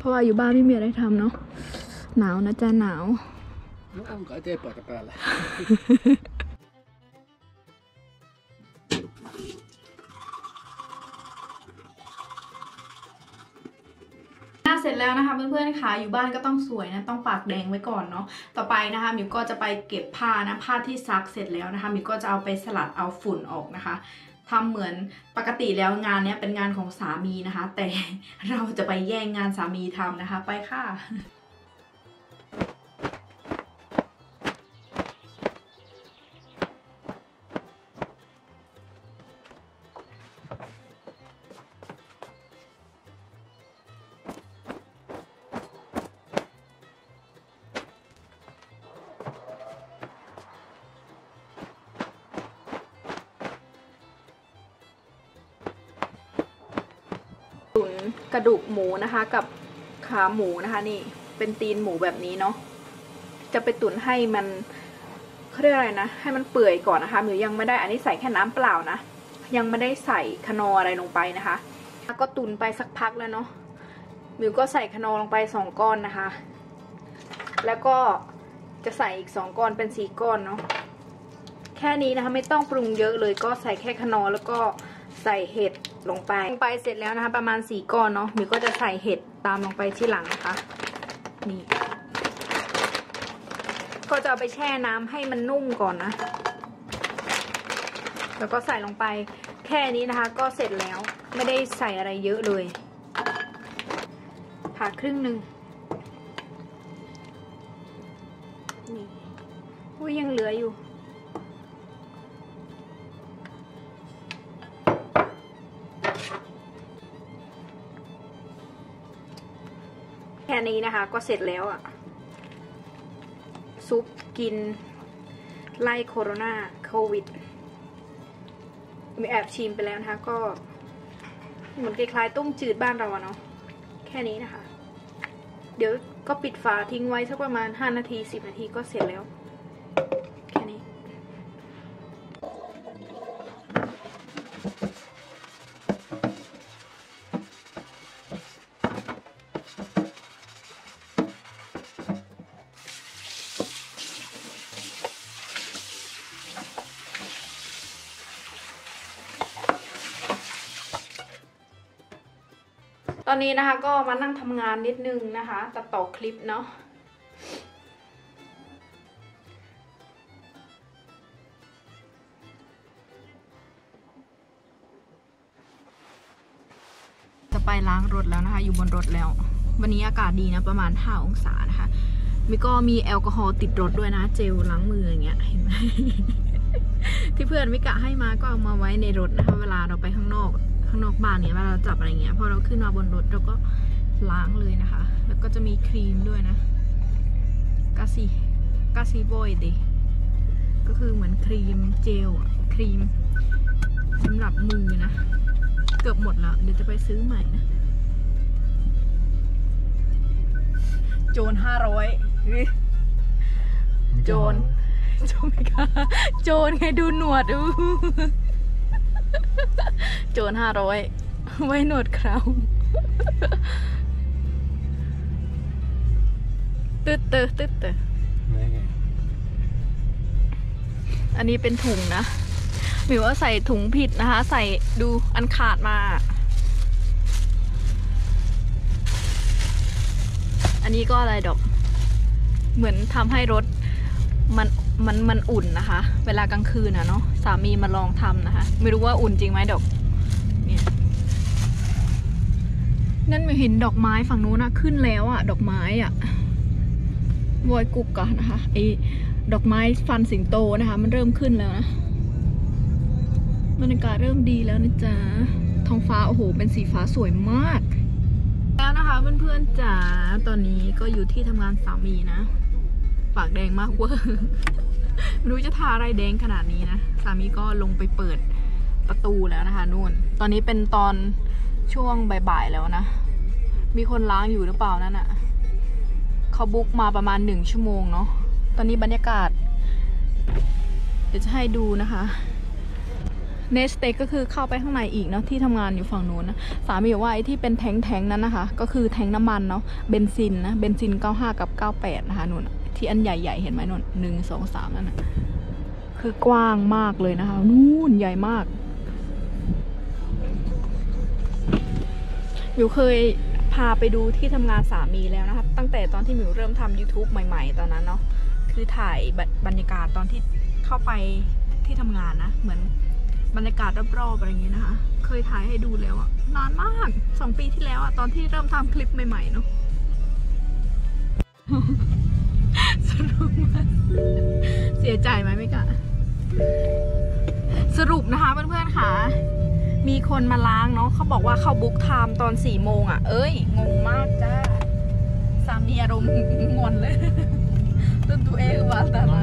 ราะว่าอยู่บ้านไม่มีอะไรทำเนาะหนาวนะจ๊ะหนาวก็จะเปิดกระเป๋าละเสร็จแล้วนะคะเพื่อนๆค่ะอยู่บ้านก็ต้องสวยนะต้องปากแดงไว้ก่อนเนาะต่อไปนะคะมิวก็จะไปเก็บผ้านะผ้าที่ซักเสร็จแล้วนะคะมิวก็จะเอาไปสลัดเอาฝุ่นออกนะคะทำเหมือนปกติแล้วงานนี้เป็นงานของสามีนะคะแต่เราจะไปแย่งงานสามีทำนะคะไปค่ะตุ๋นกระดูกหมูนะคะกับขาหมูนะคะนี่เป็นตีนหมูแบบนี้เนาะจะไปตุ๋นให้มันเขาเรียกอะไรนะให้มันเปื่อยก่อนนะคะมิวยังไม่ได้อันนี้ใส่แค่น้ำเปล่านะยังไม่ได้ใส่คนออะไรลงไปนะคะแล้วก็ตุ๋นไปสักพักแล้วเนาะมิวก็ใส่คนอลงไป2 ก้อนนะคะแล้วก็จะใส่อีก2 ก้อนเป็น4 ก้อนเนาะแค่นี้นะคะไม่ต้องปรุงเยอะเลยก็ใส่แค่คนอแล้วก็ใส่เห็ดลงไปเสร็จแล้วนะคะประมาณ4 ก้อนเนาะมิวก็จะใส่เห็ดตามลงไปที่หลังนะคะนี่ก็จะเอาไปแช่น้ำให้มันนุ่มก่อนนะแล้วก็ใส่ลงไปแค่นี้นะคะก็เสร็จแล้วไม่ได้ใส่อะไรเยอะเลยผ่าครึ่งหนึ่งนี่อุ้ยยังเหลืออยู่แค่นี้นะคะก็เสร็จแล้วอ่ะซุปกินไล่โควิดมีแอบชิมไปแล้วนะคะก็เหมือนคล้ายๆต้มจืดบ้านเราอะเนาะแค่นี้นะคะเดี๋ยวก็ปิดฝาทิ้งไว้สักประมาณ5 นาที10 นาทีก็เสร็จแล้วแค่นี้ตอนนี้นะคะก็มานั่งทำงานนิดนึงนะคะตัดต่อคลิปเนาะจะไปล้างรถแล้วนะคะอยู่บนรถแล้ววันนี้อากาศดีนะประมาณ5 องศานะคะมีก็มีแอลกอฮอล์ติดรถด้วยนะเจลล้างมืออย่างเงี้ยเห็นไหม ที่เพื่อนมิกะให้มาก็เอามาไว้ในรถนะคะเวลาเราไปข้างนอกบ้านเนี่ยเวลาเราจับอะไรเงี้ยพอเราขึ้นมาบนรถเราก็ล้างเลยนะคะแล้วก็จะมีครีมด้วยนะกาซิโบยดิก็คือเหมือนครีมเจลครีมสำหรับมือนะเกือบหมดแล้วเดี๋ยวจะไปซื้อใหม่นะโจร500โจรไม่กล้าโจรไงดูหนวดโจร500ไว้หนวดเคราตึ๊ดอันนี้เป็นถุงนะหมิวว่าใส่ถุงผิดนะคะใส่ดูอันขาดมาอันนี้ก็อะไรดอกเหมือนทำให้รถมันอุ่นนะคะเวลากลางคืนนะเนาะสามีมาลองทำนะคะไม่รู้ว่าอุ่นจริงไหมดอกเนี่ยนั่นไม่เห็นดอกไม้ฝั่งนู้นนะขึ้นแล้วอะดอกไม้อะวอยกุกก่อนนะคะไอ้ดอกไม้ฟันสิงโตนะคะมันเริ่มขึ้นแล้วนะบรรยากาศเริ่มดีแล้วนะจ๊ะท้องฟ้าโอ้โหเป็นสีฟ้าสวยมากแล้วนะคะเพื่อนๆจ๋าตอนนี้ก็อยู่ที่ทำงานสามีนะปากแดงมากเวอร์ไม่รู้จะทาอะไรแดงขนาดนี้นะสามีก็ลงไปเปิดประตูแล้วนะคะนู่นตอนนี้เป็นตอนช่วงบ่ายๆแล้วนะมีคนล้างอยู่หรือเปล่านั่นน่ะเขาบุ๊กมาประมาณ1 ชั่วโมงเนาะตอนนี้บรรยากาศเดี๋ยวจะให้ดูนะคะเนสเตก็คือเข้าไปข้างในอีกเนาะที่ทำงานอยู่ฝั่งนู้นนะสามีบอกว่าไอ้ที่เป็นแท้งนั้นนะคะก็คือแท้งน้ำมันเนาะเบนซินนะเบนซิน95กับ98นะคะนู่นที่อันใหญ่ๆเห็นไหมนู่น1 2 3นั่นนะคือกว้างมากเลยนะคะนู่นใหญ่มากมิวเคยพาไปดูที่ทำงานสามีแล้วนะคะตั้งแต่ตอนที่มิวเริ่มทำ YouTube ใหม่ๆตอนนั้นเนาะคือถ่ายบรรยากาศตอนที่เข้าไปที่ทำงานนะเหมือนบรรยากาศรอบๆอะไรอย่างเงี้ยนะคะเคยถ่ายให้ดูแล้วอะนานมาก2 ปีที่แล้วอะตอนที่เริ่มทำคลิปใหม่ๆเนาะ สรุปเสียใจไหมไม่กะสรุปนะคะเพื่อนๆค่ะมีคนมาล้างเนาะเขาบอกว่าเขาบุ๊กไทม์ตอน4 โมงอะเอ้ยงงมากจ้าสามีอารมณ์งอนเลยต้นตัวเองว่าแต่ละ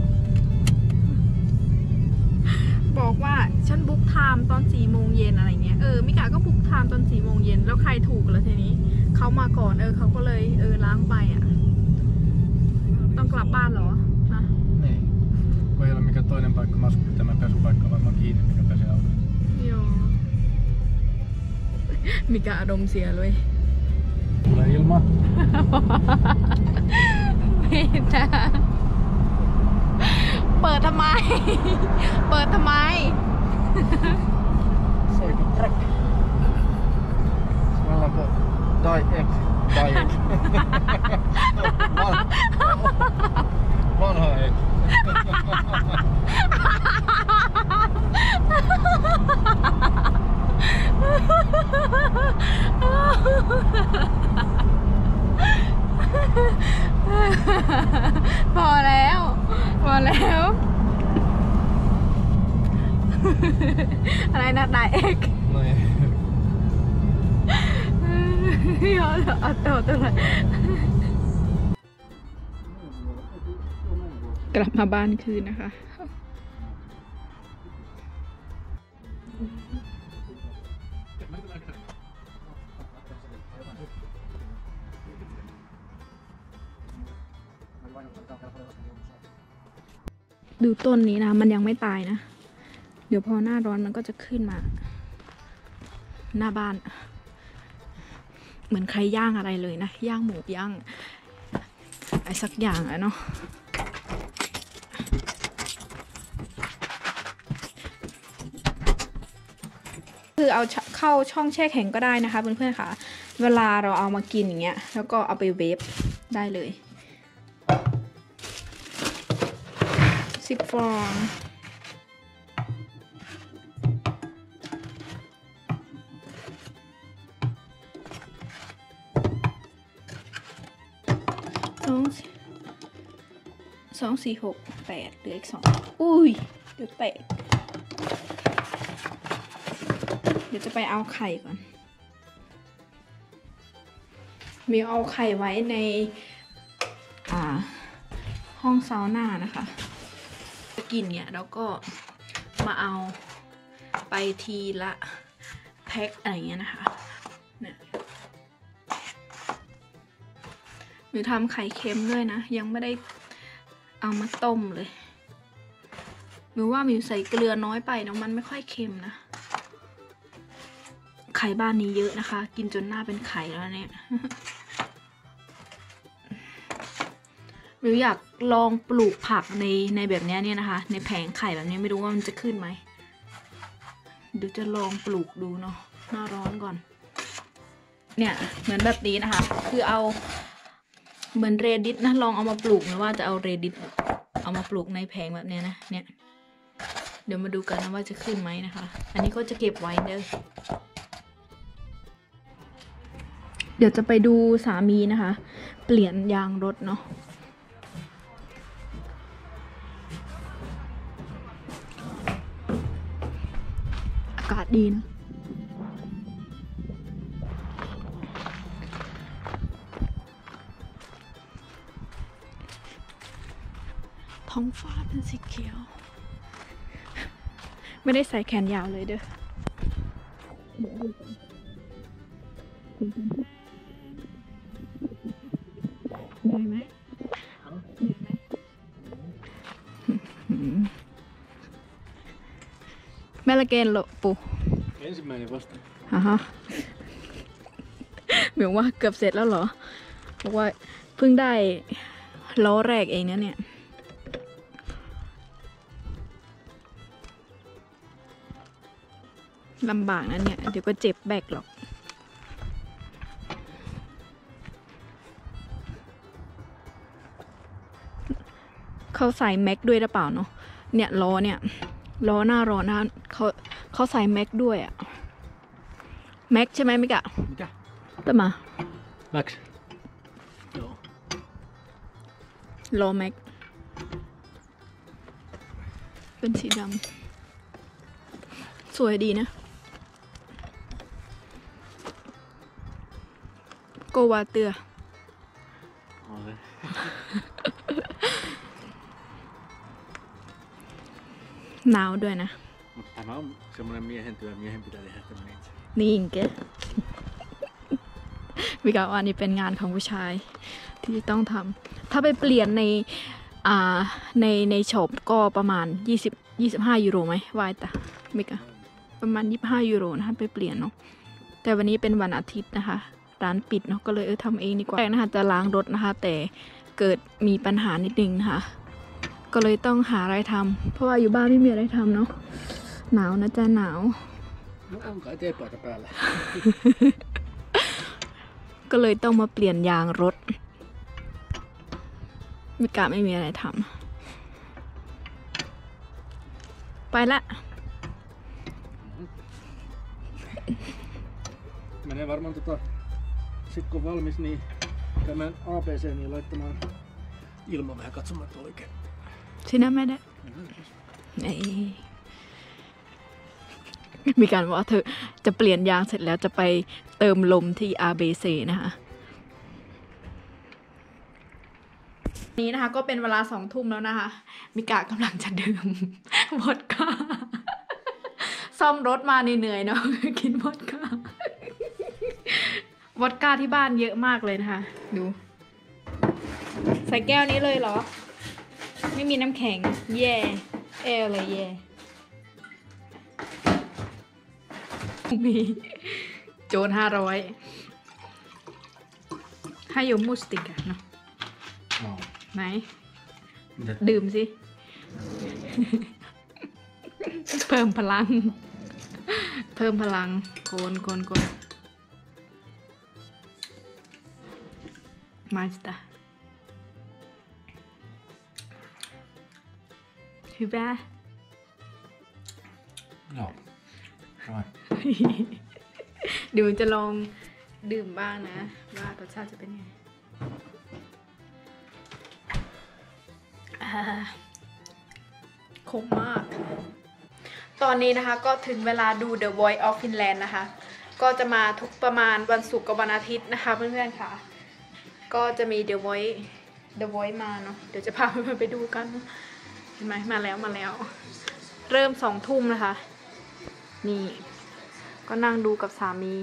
บอกว่าฉันบุ๊กไทม์ตอน4 โมงเย็นอะไรเงี้ยมิกาก็บุ๊กไทม์ตอน4 โมงเย็นแล้วใครถูกแล้วทีนี้เขามาก่อนเขาก็เลยล้างไปอ่ะต้องกลับบ้านเหรอฮะ Niin. Kun ei ole mikään toinen paikka masku, tämä pesupaikka on varmaan kiinni, mikä pesee auton. มิกาอารมณ์เสียเลย Tulee ilma. ไม่ได้เปิดทำไม เปิดทำไม Soiko träck. Smälla på. Dai ek. Vanha ek. พอแล้วอะไรนะได้เอก Noin. เอาตัวเลยกลับมาบ้านคืนนะคะดูต้นนี้นะมันยังไม่ตายนะเดี๋ยวพอหน้าร้อนมันก็จะขึ้นมาหน้าบ้านเหมือนใครย่างอะไรเลยนะย่างหมูย่างอะไรสักอย่างอะเนาะคือเอาเข้าช่องแช่แข็งก็ได้นะคะเพื่อนๆค่ะเวลาเราเอามากินอย่างเงี้ยแล้วก็เอาไปเวฟได้เลย10 ฟอง2 4 6 8เหลืออีก2อุ้ยเดี๋ยวแตกเดี๋ยวจะไปเอาไข่ก่อนมีเอาไข่ไว้ในห้องซาวน่านะคะกินเนี่ยแล้วก็มาเอาไปทีละแพ็คอะไรเงี้ยนะคะเนี่ยหนูทำไข่เค็มด้วยนะยังไม่ได้เอามาต้มเลยหนูว่ามิวใส่เกลือน้อยไปนะมันไม่ค่อยเค็มนะไข่บ้านนี้เยอะนะคะกินจนหน้าเป็นไข่แล้วเนี่ย มิวอยากลองปลูกผักในแบบนี้เนี่ยนะคะในแผงไข่แบบนี้ไม่รู้ว่ามันจะขึ้นไหมเดี๋ยวจะลองปลูกดูเนาะหน้าร้อนก่อนเนี่ยเหมือนแบบนี้นะคะคือเอาเหมือนเรดิสนะลองเอามาปลูกหรือว่าจะเอาเรดิสเอามาปลูกในแผงแบบนี้นะเนี่ยเดี๋ยวมาดูกันนะว่าจะขึ้นไหมนะคะอันนี้ก็จะเก็บไว้เดี๋ยวจะไปดูสามีนะคะเปลี่ยนยางรถเนาะอากาศดีนะท้องฟ้าเป็นสีเขียวไม่ได้ใส่แขนยาวเลยเด้อเหนื่อยไหมแม่ melkein loppu. Ensimmäinen vasta. Aha. เหมือนว่าเกือบเสร็จแล้วเหรอบอกว่าเพิ่งได้ล้อแรกเองนะเนี่ยลำบากนะเนี่ยเดี๋ยวก็เจ็บแบกหรอกเขาใส่แม็กด้วยหรือเปล่าเนาะเนี่ยล้อเนี่ยล้อหน้าร้อนนะเขาใส่แม็กด้วยอะแม็กใช่ไหมมิกะ Mitä? ตมา Max. Joo. ล้อแม็กเป็นสีดำสวยดีนะโกวาเตือ Oli. หนาวด้วยนะ Mutta tämä on semmoinen miehen työ. Miehen pitää tehdä tämmöinen itse. นี่อิงเกวิกาว่านี่เป็นงานของผู้ชายที่ต้องทำถ้าไปเปลี่ยนในช็อปก็ประมาณ25 ยูโรไหมวายตามิกาประมาณ25 ยูโรนะคะไปเปลี่ยนเนาะแต่วันนี้เป็นวันอาทิตย์นะคะร้านปิดเนาะก็เลยทำเองดีกว่าแรกนะคะจะล้างรถนะคะแต่เกิดมีปัญหานิดนึงนะคะก็เลยต้องหาอะไรทำเพราะว่าอยู่บ้านไม่มีอะไรทำเนาะหนาวนะจ๊ะหนาว No on kai teepaita päällä. ก็เลยต้องมาเปลี่ยนยางรถมิกาไม่มีอะไรทำไปละ Menee varmaan sit kun on valmis niin käymään ABC niin laittamaan ilma vähän katsomaan, että oikein. ชินะไม่ได้มีการว่าเธอจะเปลี่ยนยางเสร็จแล้วจะไปเติมลมที่ RBC นะคะนี้นะคะก็เป็นเวลา2 ทุ่มแล้วนะคะมิกากำลังจะดื่มวอดก้าซ่อมรถมาเหนื่อยๆเนาะกินวอดก้าวอดก้าที่บ้านเยอะมากเลยนะคะดูใส่แก้วนี้เลยเหรอไม่มีน้ำแข็งแย่เลยแย่มีโจร500ให้อยู่มูสติกอะเนาะ No. ไหน Mitä? ดื่มสิ เพิ่มพลัง เพิ่มพลังโกนมาสตาฮึบะ Joo. Right. เดี๋ยวจะลองดื่มบ้างนะว่ารสชาติจะเป็นไงขมมากตอนนี้นะคะก็ถึงเวลาดู The Voice of Finland นะคะก็จะมาทุกประมาณวันศุกร์กับวันอาทิตย์นะคะเพื่อนๆค่ะก็จะมี The Voice มาเนาะเดี๋ยวจะพาเพื่อนๆไปดูกันเห็นไหมมาแล้วเริ่ม2 ทุ่มนะคะนี่ก็นั่งดูกับสามี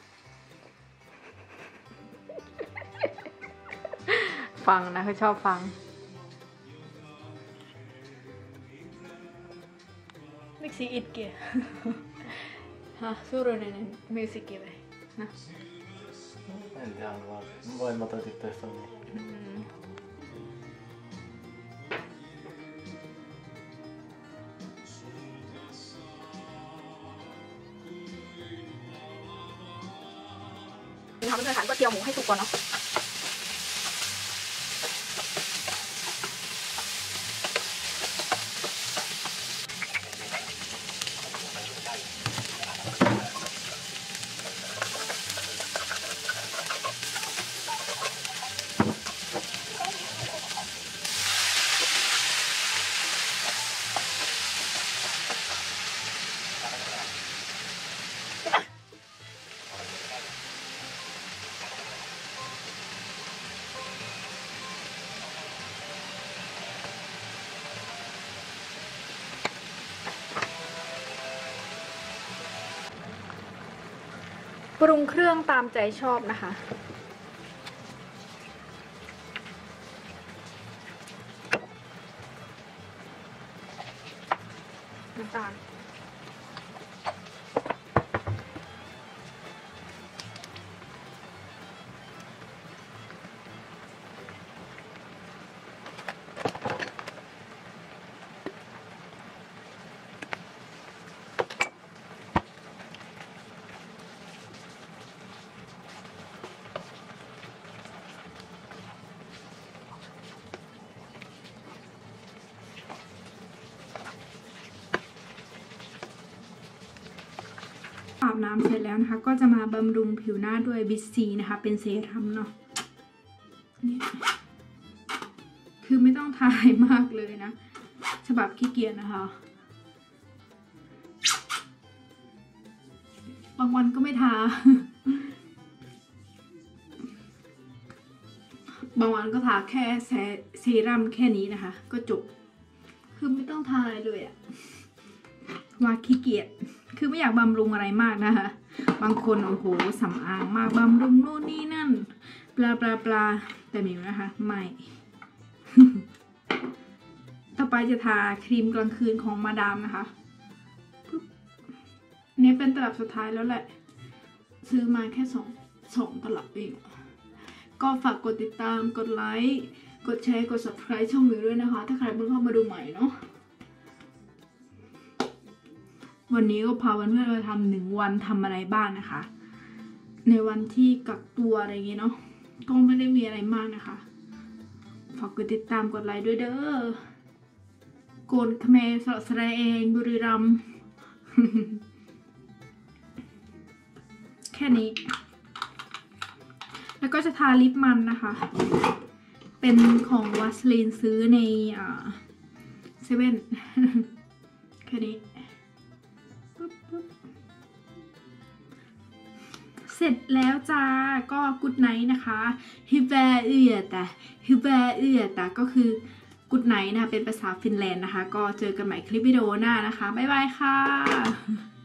ฟังนะเขาชอบฟังMiksi itkee? Surullinen musiikki vai? No. En tiedä, vaan voimat on tyttöistä niin. Mình học cái chiều mũ hay tục còn không? ปรุงเครื่องตามใจชอบนะคะน้ำตาลน้ำเสร็จแล้วนะคะก็จะมาบำรุงผิวหน้าด้วยบิสซีนะคะเป็นเซรั่มเนาะนี่คือไม่ต้องทาอะไรมากเลยนะฉบับขี้เกียจนะคะบางวันก็ไม่ทา บางวันก็ทาแค่เซรั่มแค่นี้นะคะก็จบคือไม่ต้องทาอะไรเลยอะว่าขี้เกียจคือไม่อยากบำรุงอะไรมากนะคะบางคนโอ้โหสำอางมากบำรุงโน่นนี่นั่นปลาแต่มิวนะคะไม่ ต่อไปจะทาครีมกลางคืนของมาดามนะคะนี่เป็นตลับสุดท้ายแล้วแหละซื้อมาแค่สองตลับเองก็ฝากกดติดตามกดไลค์กดแชร์กด subscribe ช่องมิวด้วยนะคะถ้าใครเพิ่งเข้ามาดูใหม่เนาะวันนี้ก็พาเพื่อนๆมาทำ1 วันทำอะไรบ้างนะคะในวันที่กักตัวอะไรอย่างเงี้ยเนาะก็ไม่ได้มีอะไรมากนะคะฝากกดติดตามกดไลค์ด้วยเด้อโกนคเมสระแสดงบุรีรัมย์ แค่นี้แล้วก็จะทาลิปมันนะคะเป็นของวัสลีนซื้อในเซเว่น แค่นี้เสร็จแล้วจ้าก็กูดไนท์นะคะฮิเบเอียแต่ก็คือกูดไนท์นะคะเป็นภาษาฟินแลนด์นะคะก็เจอกันใหม่คลิปวิดีโอหน้านะคะบ๊ายบายค่ะ